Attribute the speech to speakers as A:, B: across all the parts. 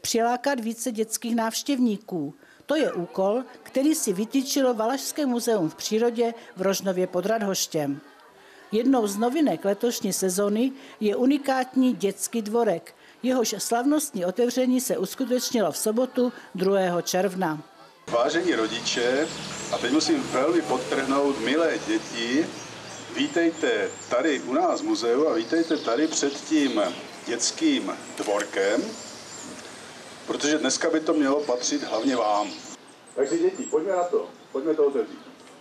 A: přilákat více dětských návštěvníků. To je úkol, který si vytyčilo Valašské muzeum v přírodě v Rožnově pod Radhoštěm. Jednou z novinek letošní sezony je unikátní dětský dvorek. Jehož slavnostní otevření se uskutečnilo v sobotu 2. června.
B: Vážení rodiče, a teď musím velmi podtrhnout, milé děti, vítejte tady u nás v muzeu a vítejte tady před tím dětským dvorkem, protože dneska by to mělo patřit hlavně vám. Takže děti, pojďme na to, pojďme to otevřít.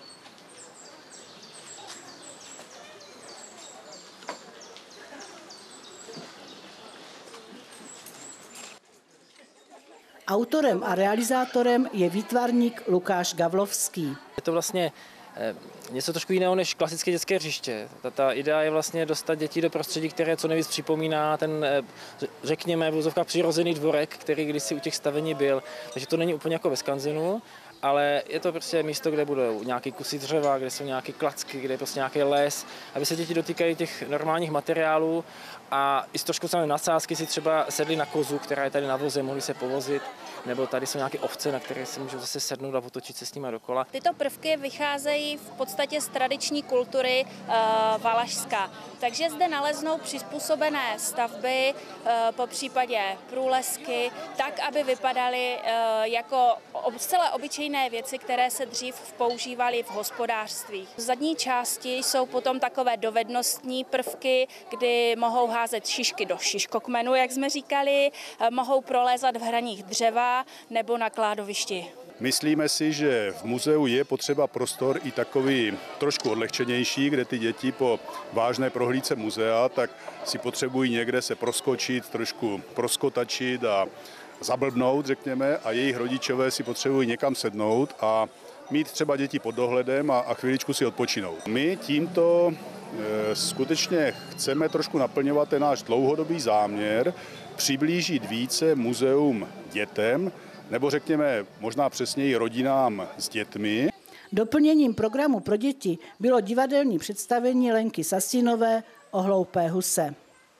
A: Autorem a realizátorem je výtvarník Lukáš Gavlovský.
C: Je to vlastně něco trošku jiného než klasické dětské hřiště. Ta idea je vlastně dostat děti do prostředí, které co nejvíc připomíná ten, řekněme, v úzovkách přirozený dvorek, který kdysi u těch stavení byl. Takže to není úplně jako ve skanzenu, ale je to prostě místo, kde budou nějaké kusy dřeva, kde jsou nějaké klacky, kde je prostě nějaký les, aby se děti dotýkají těch normálních materiálů a i s trošku samé nadsázky si třeba sedli na kozu, která je tady na voze, mohli se povozit, nebo tady jsou nějaké ovce, na které si můžou zase sednout a otočit se s nimi dokola.
D: Tyto prvky vycházejí v podstatě z tradiční kultury Valašska, takže zde naleznou přizpůsobené stavby, po případě průlesky, tak, aby vypadaly jako zcela obyčejné věci, které se dřív používaly v hospodářství. V zadní části jsou potom takové dovednostní prvky, kdy mohou házet šišky do šiškokmenu, jak jsme říkali, mohou prolézat v hraních dřeva nebo na kládovišti.
B: Myslíme si, že v muzeu je potřeba prostor i takový trošku odlehčenější, kde ty děti po vážné prohlídce muzea tak si potřebují někde se proskočit, trošku proskotačit a zablbnout, řekněme, a jejich rodičové si potřebují někam sednout a mít třeba děti pod dohledem a chviličku si odpočinout. My tímto skutečně chceme trošku naplňovat ten náš dlouhodobý záměr, přiblížit více muzeum dětem, nebo řekněme možná přesněji rodinám s dětmi.
A: Doplněním programu pro děti bylo divadelní představení Lenky Sasínové o hloupé huse.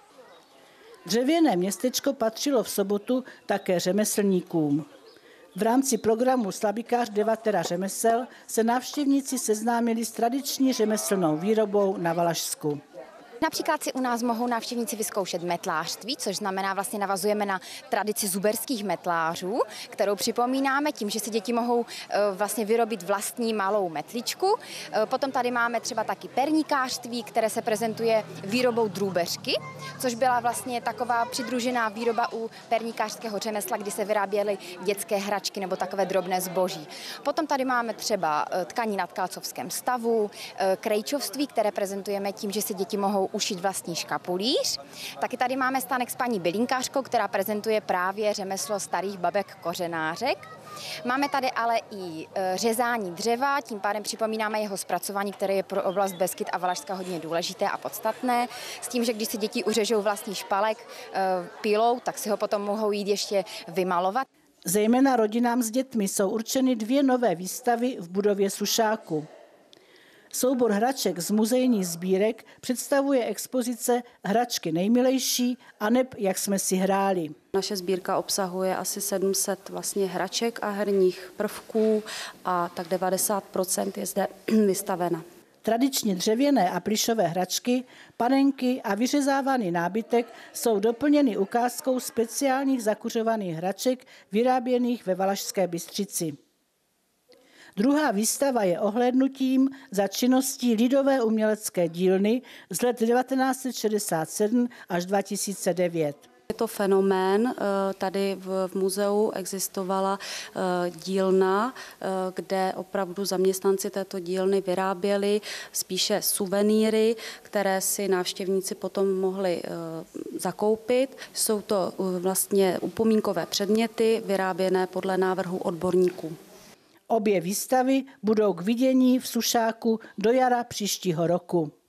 A: Dřevěné městečko patřilo v sobotu také řemeslníkům. V rámci programu Slabikář Devatera řemesel se návštěvníci seznámili s tradiční řemeslnou výrobou na Valašsku.
E: Například si u nás mohou návštěvníci vyzkoušet metlářství, což znamená vlastně navazujeme na tradici zuberských metlářů, kterou připomínáme tím, že si děti mohou vlastně vyrobit vlastní malou metličku. Potom tady máme třeba taky perníkářství, které se prezentuje výrobou drůbeřky, což byla vlastně taková přidružená výroba u perníkářského řemesla, kdy se vyráběly dětské hračky nebo takové drobné zboží. Potom tady máme třeba tkaní na tkalcovském stavu, krejčovství, které prezentujeme tím, že si děti mohou ušít vlastní škapulíř. Taky tady máme stánek s paní bylinkářkou, která prezentuje právě řemeslo starých babek kořenářek. Máme tady ale i řezání dřeva, tím pádem připomínáme jeho zpracování, které je pro oblast Beskyd a Valašska hodně důležité a podstatné. S tím, že když si děti uřežou vlastní špalek pilou, tak si ho potom mohou jít ještě vymalovat.
A: Zejména rodinám s dětmi jsou určeny 2 nové výstavy v budově Sušáku. Soubor hraček z muzejních sbírek představuje expozice Hračky nejmilejší aneb Jak jsme si hráli.
F: Naše sbírka obsahuje asi 700 vlastně hraček a herních prvků a tak 90% je zde vystavena.
A: Tradičně dřevěné a plyšové hračky, panenky a vyřezávaný nábytek jsou doplněny ukázkou speciálních zakuřovaných hraček vyráběných ve Valašské Bystřici. Druhá výstava je ohlédnutím za činností lidové umělecké dílny z let 1967 až 2009.
F: Je to fenomén, tady v muzeu existovala dílna, kde opravdu zaměstnanci této dílny vyráběli spíše suvenýry, které si návštěvníci potom mohli zakoupit. Jsou to vlastně upomínkové předměty vyráběné podle návrhu odborníků.
A: Obě výstavy budou k vidění v Sušáku do jara příštího roku.